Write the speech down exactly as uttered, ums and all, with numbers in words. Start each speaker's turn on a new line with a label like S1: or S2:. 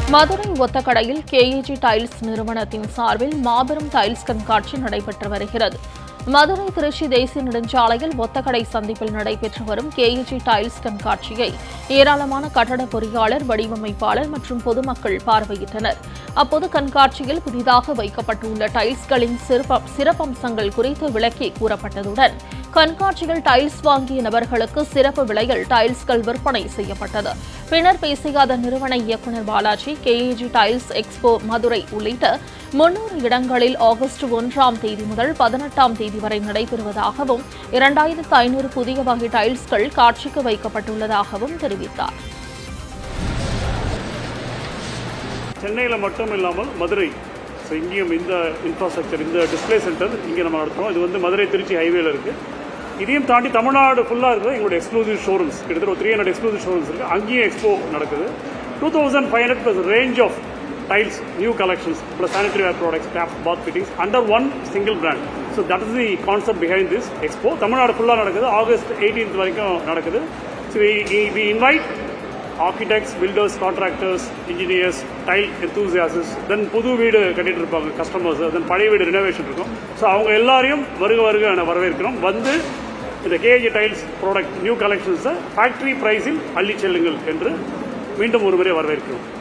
S1: மதுரை ஒத்தக்கடையில் K A G tiles நிறுவனத்தின் சார்பில் மாபெரும் டைல்ஸ் கண்காட்சி நடைபெற்று வருகிறது. மதுரை திருச்சி தேசிய நெடுஞ்சாலையில் ஒத்தக்கடை சந்திப்பில் நடைபெற்று வரும் K A G டைல்ஸ் கண்காட்சியை ஏராளமான கட்டட பொறியாளர், வடிவமைப்பாளர் மற்றும் பொதுமக்கள் பார்வையிட்டனர். அப்போது கண்காட்சியில் புதிதாக வைக்கப்பட்டுள்ள டைல்ஸ்களின் சிறப்பம்சங்கள் குறித்து விளக்கி கூறப்பட்டதுடன் கண்காட்சியில் டைல்ஸ் வாங்கிய நபர்களுக்கு சிறப்பு விலையில் டைல்ஸ்கள் விற்பனை செய்யப்பட்டது. பின்னர் பேசிய அதன் நிறுவன இயக்குநர் Balaji, K A G tiles expo Madurai உள்ளிட்ட முன்னூறு இடங்களில் ஆகஸ்ட் ஒன்றாம் தேதி முதல் பதினெட்டாம் தேதி வரை நடைபெறுவதாகவும் இரண்டாயிரத்து ஐநூறு புதிய வகை டைல்ஸ்கள் காட்சிக்கு வைக்கப்பட்டுள்ளதாகவும் தெரிவித்தார்.
S2: சென்னையில் மட்டும் இல்லாமல் மதுரை இங்கேயும் இந்த இன்ஃப்ராஸ்ட்ரக்சர், இந்த டிஸ்பிளே சென்டர் இங்கே நம்ம நடத்துகிறோம். இது வந்து மதுரை திருச்சி ஹைவேல இருக்குது. இதையும் தாண்டி தமிழ்நாடு ஃபுல்லாக இருக்குது எங்களுடைய எக்ஸ்க்ளூசிவ் ஷோரூம்ஸ், கிட்டத்தட்ட ஒரு த்ரீ ஹண்ட்ரட் எக்ஸ்க்ளூசிவ் ஷோரூம்ஸ் இருக்குது. அங்கேயும் எக்ஸ்போ நடக்குது. Two thousand five hundred plus range of tiles, new collections plus sanitary ware products, tap, bath fittings under one single brand. So that is the concept behind this expo. Tamil Nadu ஃபுல்லாக நடக்குது. August eighteenth வரைக்கும் நடக்குது. So we invite architects, builders, contractors, engineers, tile enthusiasts, then புது வீடு கட்டிட்டு இருப்பாங்க customers, தென் பழைய வீடு ரினோவேஷன் இருக்கும். ஸோ அவங்க எல்லாரையும் வருக வருக வரவேற்கிறோம். வந்து இந்த K A G tiles product new கலெக்ஷன்ஸை ஃபேக்டரி ப்ரைஸில் அள்ளி செல்லுங்கள் என்று மீண்டும் ஒருமுறை வரவேற்கிறோம்.